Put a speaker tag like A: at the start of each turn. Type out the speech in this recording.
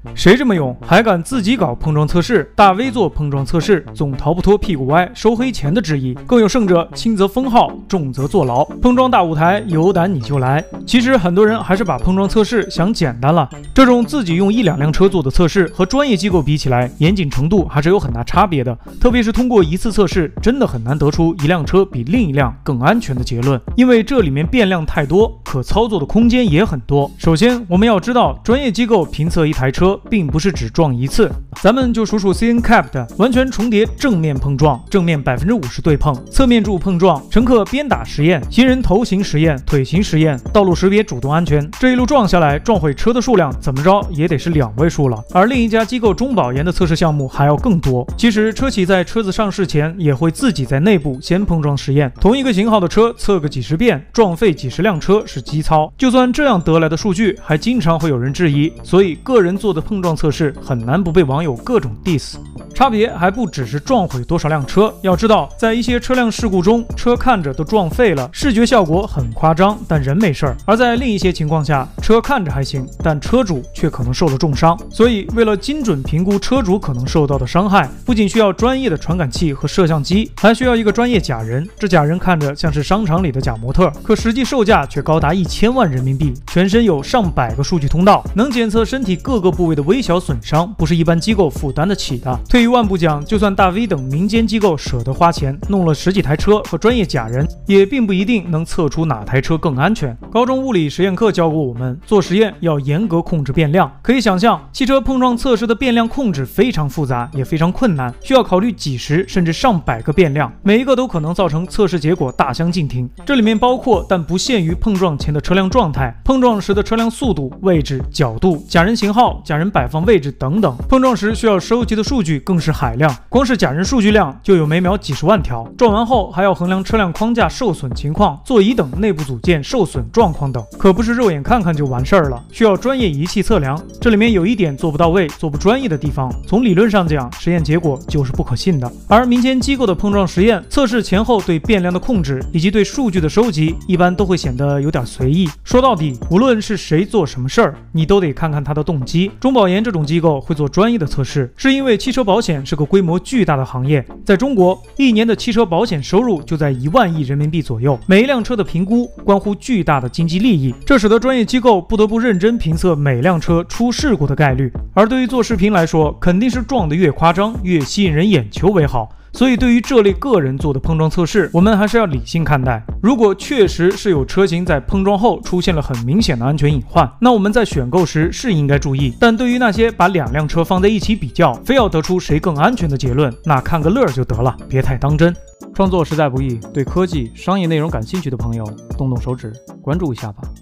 A: 谁这么勇，还敢自己搞碰撞测试？大 V 做碰撞测试，总逃不脱屁股歪、收黑钱的质疑。更有甚者，轻则封号，重则坐牢。碰撞大舞台，有胆你就来。其实很多人还是把碰撞测试想简单了。这种自己用一两辆车做的测试，和专业机构比起来，严谨程度还是有很大差别的。特别是通过一次测试，真的很难得出一辆车比另一辆更安全的结论，因为这里面变量太多，可操作的空间也很多。首先，我们要知道，专业机构评测一台车，并不是只撞一次。咱们就数数 CNCAP 的完全重叠正面碰撞，正面50%对碰，侧面柱碰撞，乘客鞭打实验，行人头型实验，腿型实验，道路识别主动安全。这一路撞下来，撞毁车的数量怎么着也得是2位数了。而另一家机构中保研的测试项目还要更多。其实车企在车子上市前，也会自己在内部先碰撞实验，同一个型号的车测个几十遍，撞废几十辆车是基操。就算这样得来的数据，还经常会有人质疑，所以个人做的碰撞测试很难不被网友各种 diss。差别还不只是撞毁多少辆车，要知道，在一些车辆事故中，车看着都撞废了，视觉效果很夸张，但人没事儿；而在另一些情况下，车看着还行，但车主却可能受了重伤。所以，为了精准评估车主可能受到的伤害，不仅需要专业的传感器和摄像机，还需要一个专业假人。这假人看着像是商场里的假模特，可实际售价却高达1000万人民币，全身有上百个数据通道，能检测身体各个部位的微小损伤，不是一般机构负担得起的。退一万步讲，就算大 V 等民间机构舍得花钱弄了10几台车和专业假人，也并不一定能测出哪台车更安全。高中物理实验课教过我们，做实验要严格控制变量。可以想象，汽车碰撞测试的变量控制非常复杂，也非常困难，需要考虑几十甚至上百个变量，每一个都可能造成测试结果大相径庭。这里面包括但不限于碰撞前的车辆状态、碰撞时的车辆速度、位置、角度、假人型号、假人摆放位置等等。碰撞时需要收集的数据更是海量，光是假人数据量就有每秒几十万条。撞完后还要衡量车辆框架受损情况、座椅等内部组件受损状况等，可不是肉眼看看就完事儿了，需要专业仪器测量。这里面有一点做不到位、做不专业的地方，从理论上讲，实验结果就是不可信的。而民间机构的碰撞实验测试前后对变量的控制以及对数据的收集，一般都会显得有点随意。说到底，无论是谁做什么事儿，你都得看看他的动机。中保研这种机构会做专业的测试，是因为汽车保险是个规模巨大的行业，在中国，一年的汽车保险收入就在1万亿人民币左右，每一辆车的评估关乎巨大的经济利益，这使得专业机构不得不认真评测每辆车出事故的概率。而对于做视频来说，肯定是撞得越夸张、越吸引人眼球为好。所以对于这类个人做的碰撞测试，我们还是要理性看待。如果确实是有车型在碰撞后出现了很明显的安全隐患，那我们在选购时是应该注意。但对于那些把2辆车放在一起比较，非要得出谁更安全的结论，那看个乐就得了，别太当真。创作实在不易，对科技、商业内容感兴趣的朋友，动动手指关注一下吧。